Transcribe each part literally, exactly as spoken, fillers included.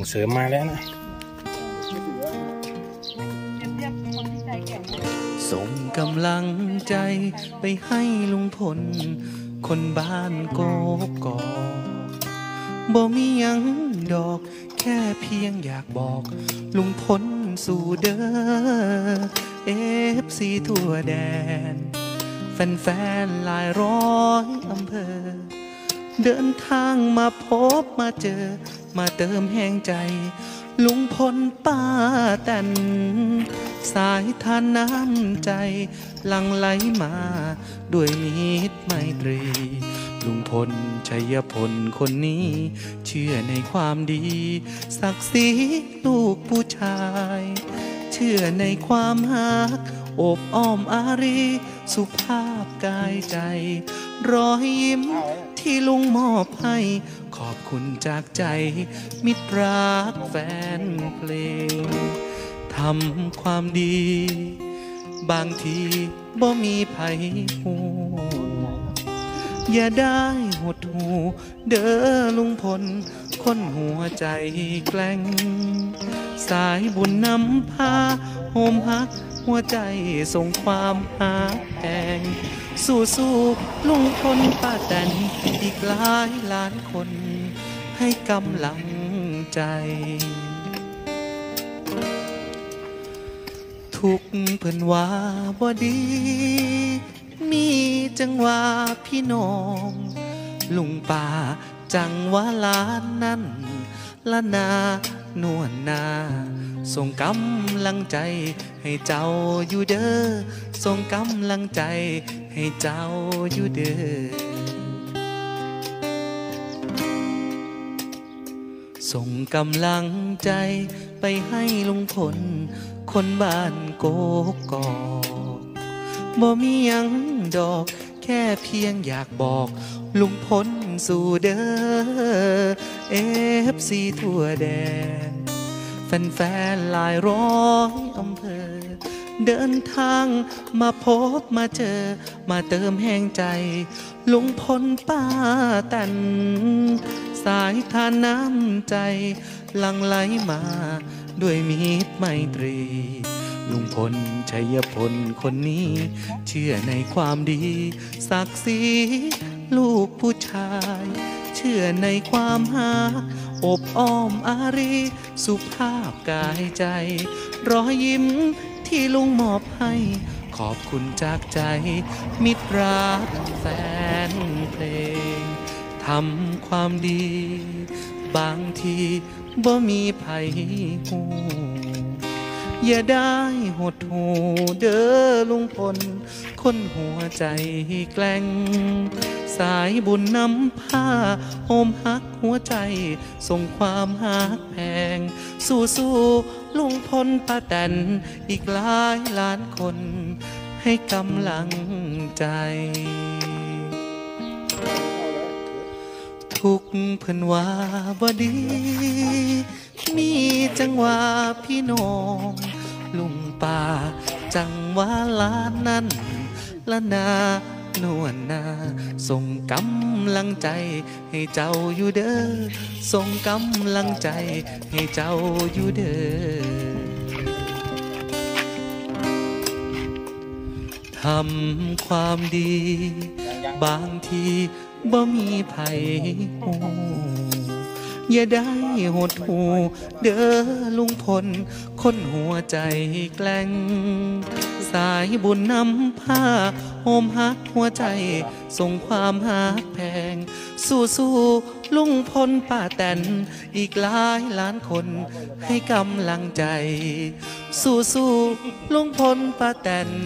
เสริมมาแล้วนะส่งกำลังใจไปให้ลุงพลคนบ้านโกกอกบ่มียังดอกแค่เพียงอยากบอกลุงพลสู่เด้อเอฟซีทั่วแดนแฟนๆหลายร้อยอำเภอเดินทางมาพบมาเจอมาเติมแห่งใจลุงพลป้าแตนสายทานน้ำใจหลั่งไหลมาด้วยมิตรไมตรีลุงพลชัยพลคนนี้เชื่อในความดีศักดิ์ศรีลูกผู้ชายเชื่อในความหักโอบอ้อมอารีสุภาพกายใจรอยยิ้มที่ลุงมอบให้ขอบคุณจากใจมิตรรักแฟนเพลงทำความดีบางทีบ่มีไผหูอย่าได้หดหูเด้อลุงพลคนหัวใจแกล้งสายบุญนำพาโฮมฮักหัวใจส่งความหาแพงสู้สู้ลุงพลป้าแตนอีกหลายล้านคนให้กำลังใจทุกเพิ่นว่าบ่ดีมีจังว่าพี่น้องลุงป่าจังว่าล้านนั้นละนานวลนาส่งกำลังใจให้เจ้าอยู่เด้อส่งกำลังใจให้เจ้าอยู่เด้อส่งกำลังใจไปให้ลุงพลคนบ้านโกกอกบ่มียังดอกแค่เพียงอยากบอกลุงพลสู่เด้อเอฟซีทั่วแดนแฟนๆหลายร้อยอำเภอเดินทางมาพบมาเจอมาเติมแห่งใจลุงพลป้าแตนสายทานน้ำใจหลั่งไหลมาด้วยมิตรไมตรีลุงพลชัยพลคนนี้เชื่อในความดีศักดิ์ศรีลูกผู้ชายเชื่อในความหักอบอ้อมอารีสุภาพกายใจรอยยิ้มที่ลุงมอบให้ขอบคุณจากใจมิตรรักแฟนเพลงทำความดีบางทีบ่มีไผหูอย่าได้หดหูเด้อลุงพลคนหัวใจแกล้งสายบุญนำพาโฮมฮักหัวใจส่งความหักแพงสู้สู้ลุงพลป้าแตนอีกหลายล้านคนให้กำลังใจทุกเพิ่นว่าบ่ดีมีจังว่าพี่น้องลุงป่าจังว่าล้านนั้นละนานวลนาส่งกำลังใจให้เจ้าอยู่เด้อส่งกำลังใจให้เจ้าอยู่เด้อทำความดีบางทีบ่มีไผหูอย่าได้หดหูเด้อลุงพลคนหัวใจแกล้งสายบุญนำพาโฮมฮักหัวใจส่งความหักแพงสู้สู้ลุงพลป้าแตนอีกหลายล้านคนให้กำลังใจสู้สู้ลุงพลป้าแตน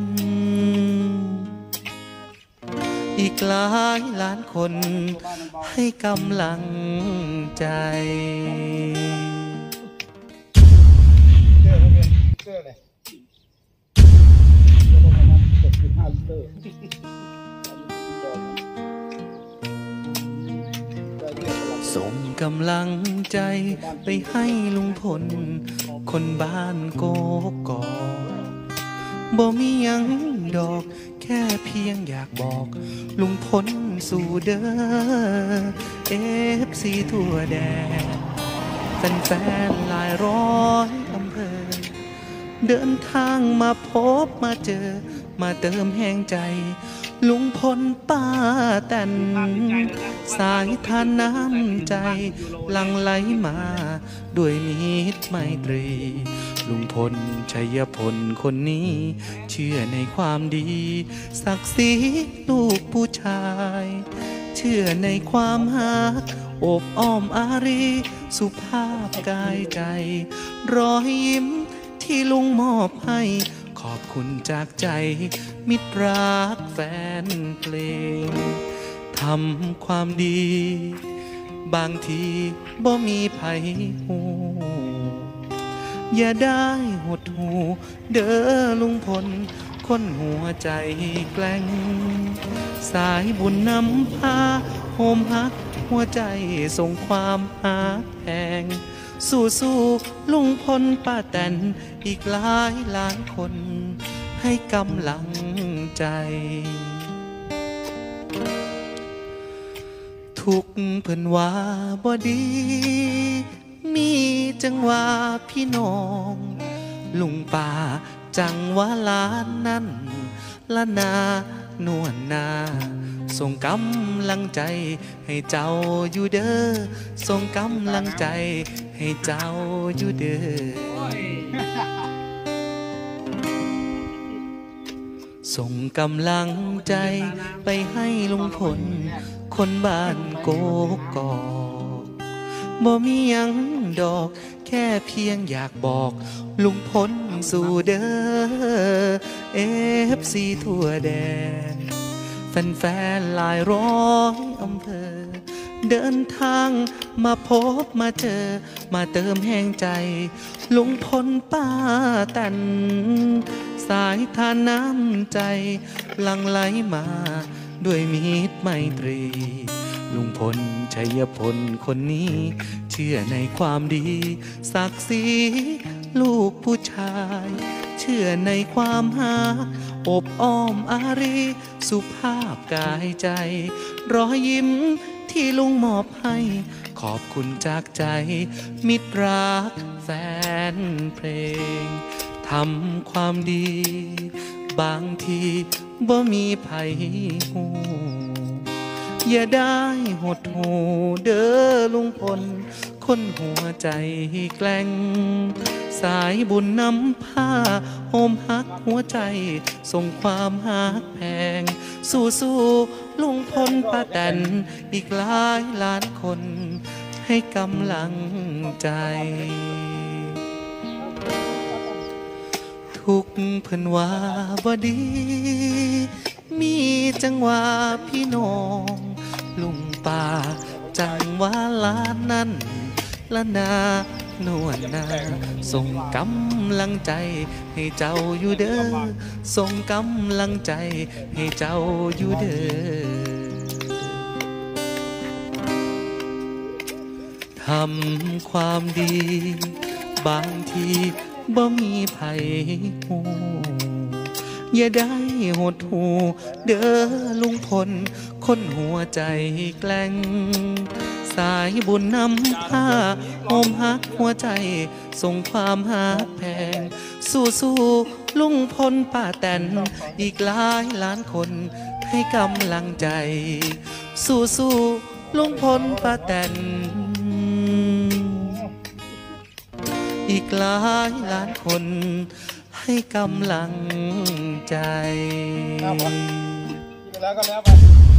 อีกหลายล้านคนให้กำลังใจส่งกำลังใจไปให้ลุงพลคนบ้านโกกอกบ่มียังดอกแค่เพียงอยากบอกลุงพลสู่เด้อเอฟซีทั่วแดนแแฟนๆหลายร้อยอำเภอเดินทางมาพบมาเจอมาเติมแห่งใจลุงพลป้าแตนสายทานน้ำใจหลั่งไหลมาด้วยมิตรไมตรีลุงพลชัยพลคนนี้เชื่อในความดีศักดิ์ศรีลูกผู้ชายเชื่อในความหักโอบอ้อมอารีสุภาพกายใจรอยยิ้มที่ลุงมอบให้ขอบคุณจากใจมิตรรักแฟนเพลงทำความดีบางทีบ่มีไผหูอย่าได้หดหูเด้อลุงพลคนหัวใจแกล้งสายบุญนำพาโฮมฮักหัวใจส่งความหาแพงสู้สู้ลุงพลป้าแตนอีกหลายล้านคนให้กำลังใจทุกเพิ่นว่าบ่ดีมีจังว่าพี่น้องลุงป่าจังว่าล้านนั้นละนานวลนาส่งกำลังใจให้เจ้าอยู่เด้อส่งกำลังใจให้เจ้าอยู่เด้อส่งกำลังใจไปให้ลุงพลคนบ้านโกกอกบ่มียังดอกแค่เพียงอยากบอกลุงพลสู่เด้อเอฟซีทั่วแดนแฟนๆหลายร้อยอำเภอเดินทางมาพบมาเจอมาเติมแห่งใจลุงพลป้าแตนสายทานน้ำใจหลั่งไหลมาด้วยมิตรไมตรีลุงพลชัยพลคนนี้เชื่อในความดีศักดิ์ศรีลูกผู้ชายเชื่อในความหาอบอ้อมอารีสุภาพกายใจรอยยิ้มที่ลุงมอบให้ขอบคุณจากใจมิตรรักแฟนเพลงทำความดีบางทีบ่มีไผหูอย่าได้หดหูเด้อลุงพลคนหัวใจแกล้งสายบุญนำพาโฮมฮักหัวใจส่งความหักแพงสู้สู้ลุงพลป้าแตนอีกหลายล้านคนให้กำลังใจทุกเพิ่นว่าบ่ดีมีจังว่าพี่น้องลุงป่าจังว่าล้านนั้นละนานวลนาส่งกำลังใจให้เจ้าอยู่เด้อส่งกำลังใจให้เจ้าอยู่เด้อทำความดีบางทีบ่มีไผหูอย่าได้หดหูเด้อลุงพลคนหัวใจแกล้งสายบุญนำพาโฮมฮักหัวใจส่งความหักแพงสู้สู้ลุงพลป้าแตนอีกหลายล้านคนให้กำลังใจสู้สู้ลุงพลป้าแตนอีกหลายล้านคนให้กำลังใจแล้วก็แล้วไป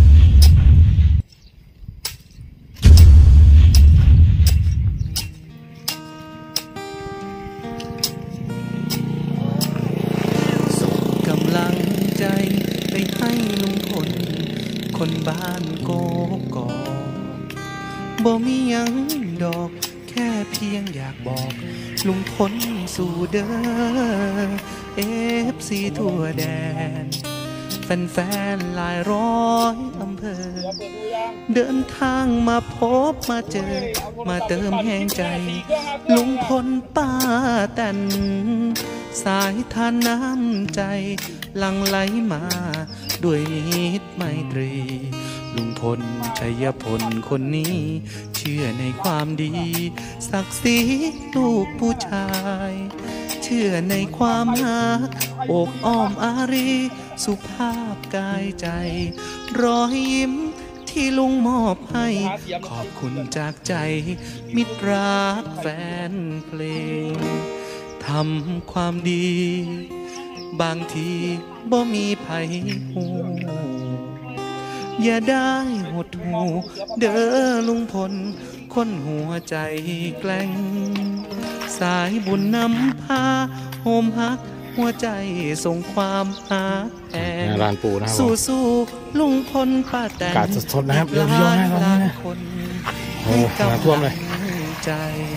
ส่งกำลังใจไปให้ลุงพลคนบ้านโกกอกบ่มียังดอกแค่เพียงอยากบอกลุงพลสู่เด้อเอฟซีทั่วแดนแฟนๆหลายร้อยอำเภอเดินทางมาพบมาเจอมาเติมแห่งใจลุงพลป้าแตนสายทานน้ำใจหลั่งไหลมาด้วยมิตรไมตรีลุงพลชัยพลคนนี้ เชื่อในความดี ศักดิ์ศรีลูกผู้ชาย เชื่อในความรักโอบอ้อมอารี สุภาพกายใจ รอยยิ้มที่ลุงมอบให้ ขอบคุณจากใจ มิตรรักแฟนเพลง ทำความดี บางทีบ่มีไผหูอย่าได้หดหูเด้อลุงพลคนหัวใจแกล้งสายบุญนำพาโฮมฮักหัวใจส่งความหาแหงร้านปูนะครับสู้สู้ลุงพลป้าแต่งกาดสดๆนะครับเดี๋ยวพี่ย้อนให้ตอนนี้นะคนโอ้โหน้ำท่วมเลยใจ